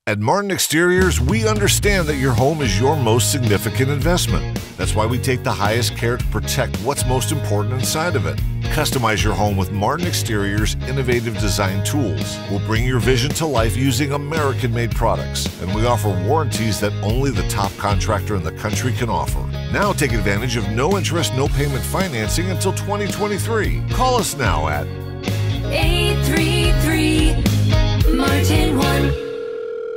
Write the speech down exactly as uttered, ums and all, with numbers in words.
At Martin Exteriors, we understand that your home is your most significant investment. That's why we take the highest care to protect what's most important inside of it. Customize your home with Martin Exteriors' innovative design tools. We'll bring your vision to life using American-made products, and we offer warranties that only the top contractor in the country can offer. Now take advantage of no interest, no payment financing until twenty twenty-three. Call us now at eight three three Martin